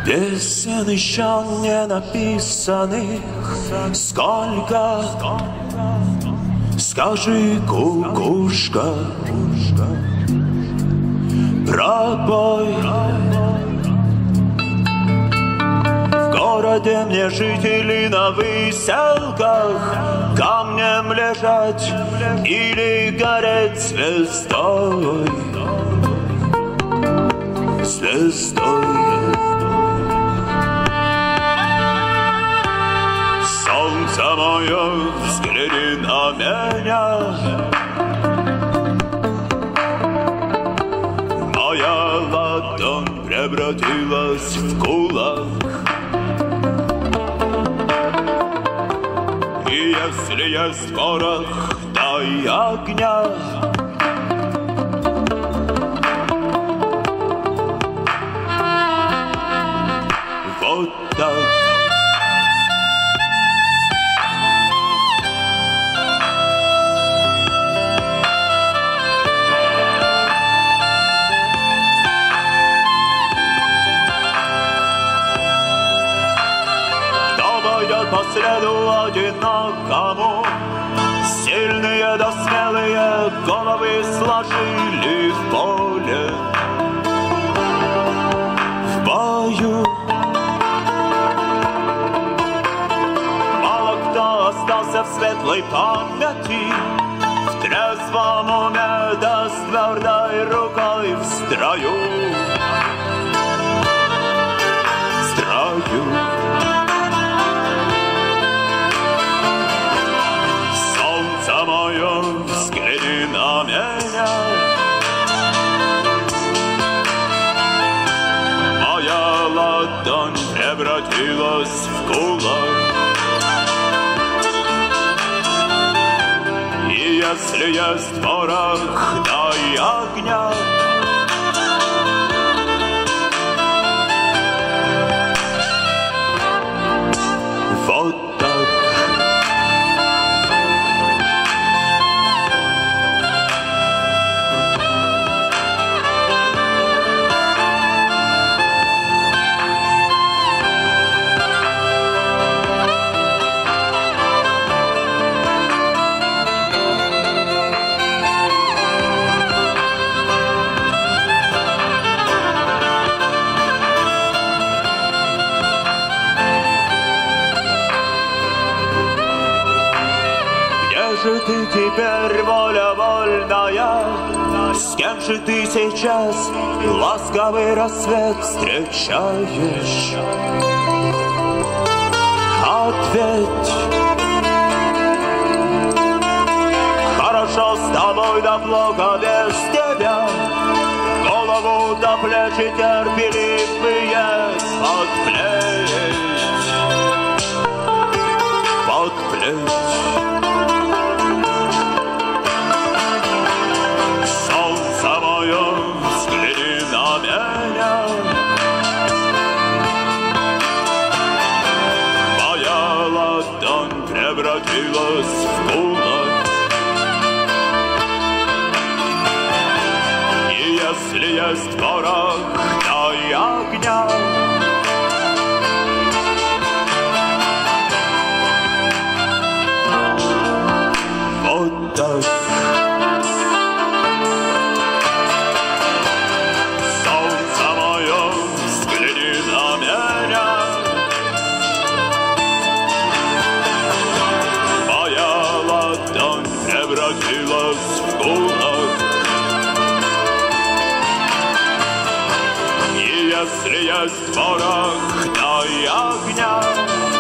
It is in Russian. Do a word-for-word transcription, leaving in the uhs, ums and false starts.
Песен еще не написанных сколько? Скажи, кукушка, пропой. В городе мне жители на выселках камнем лежать или гореть звездой, звездой. Солнце мое, взгляни на меня, моя ладонь превратилась в кулак. И если есть порох, дай огня. Вот так. По следу одинокому сильные да смелые головы сложили в поле, в бою. Мало кто остался в светлой памяти, в трезвом уме да с твердой рукой в строю, в строю. Мое, взгляни на меня, моя ладонь превратилась в кулак. И если есть порох, дай огня. Вот же ты теперь, воля вольная? С кем же ты сейчас ласковый рассвет встречаешь? Ответь. Хорошо с тобой, да плохо без тебя. Голову до плечи терпеливые подплеть, подплеть. Взгляни на меня, моя ладонь превратилась в кулак. И если есть порох, дай огня. Вот так. Превратилась в кулак. И если есть порох, дай огня.